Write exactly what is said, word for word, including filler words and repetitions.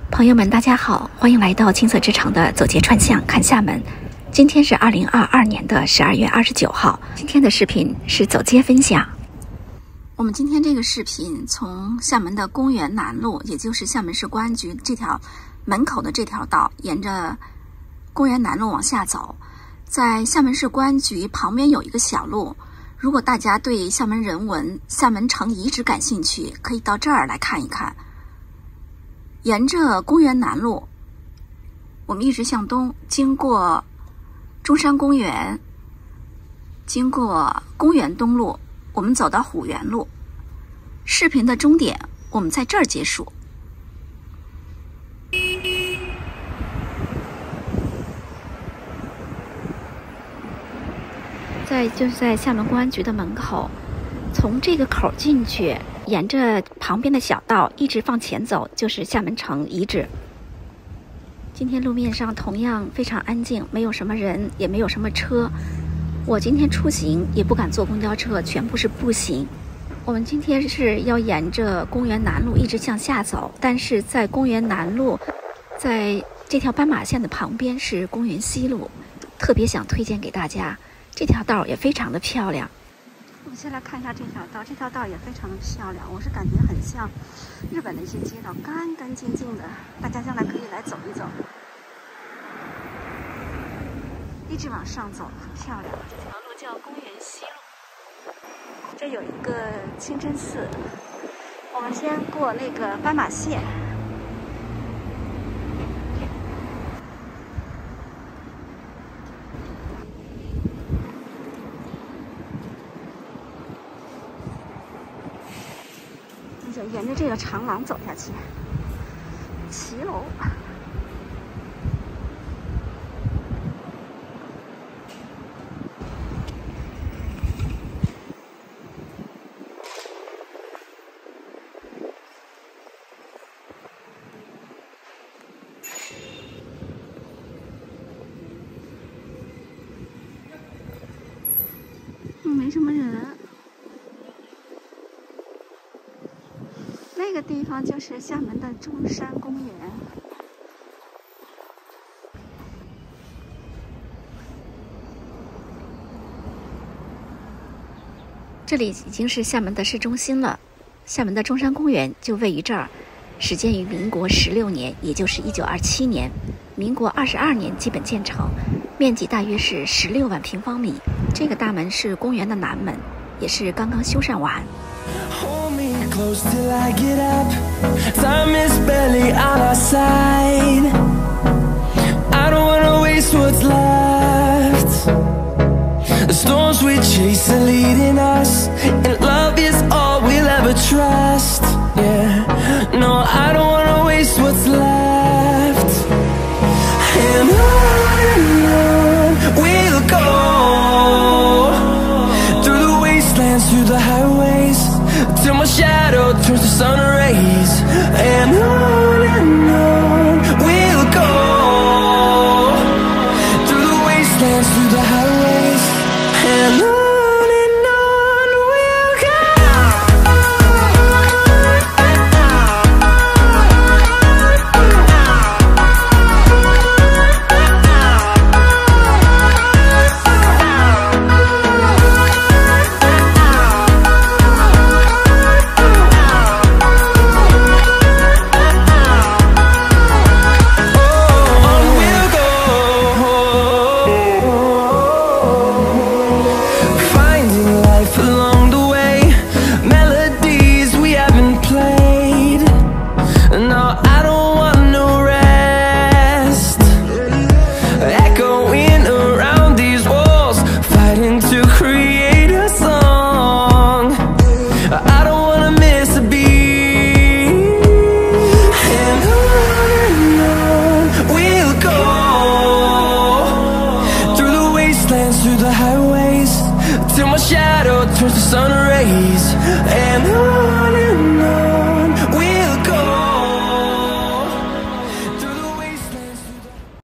朋友们，大家好，欢迎来到青色之城的走街串巷看厦门。今天是二零二二年的十二月二十九号，今天的视频是走街分享。我们今天这个视频从厦门的公园南路，也就是厦门市公安局这条门口的这条道，沿着公园南路往下走，在厦门市公安局旁边有一个小路。如果大家对厦门人文、厦门城遗址感兴趣，可以到这儿来看一看。沿着公园南路，我们一直向东，经过中山公园，经过公园东路，我们走到虎园路。视频的终点，我们在这儿结束。在就是在厦门公安局的门口，从这个口进去，沿着旁边的小道一直往前走，就是厦门城遗址。今天路面上同样非常安静，没有什么人，也没有什么车。我今天出行也不敢坐公交车，全部是步行。我们今天是要沿着公园南路一直向下走，但是在公园南路，在这条斑马线的旁边是公园西路，特别想推荐给大家。这条道也非常的漂亮。我们先来看一下这条道，这条道也非常的漂亮，我是感觉很像日本的一些街道，干干净净的，大家将来可以来走一走。一直往上走，很漂亮。这条路叫公园西路，这有一个清真寺。我们先过那个斑马线。就沿着这个长廊走下去，骑楼。嗯，没什么人。那个地方就是厦门的中山公园。这里已经是厦门的市中心了，厦门的中山公园就位于这儿，始建于民国十六年，也就是一九二七年，民国二十二年基本建成，面积大约是十六万平方米。这个大门是公园的南门，也是刚刚修缮完。 Close till I get up. Time is barely on our side. I don't wanna waste what's left. The storms we chase are leading us, and love is all we'll ever trust. Yeah, no, I don't wanna waste what's left. And on and on we'll go, through the wastelands, through the highways, till my shadow turns to sun rays. And on and on we'll go, through the wastelands, through the highways. And on and on we'll go. Till my shadow turns to sun rays. And on and on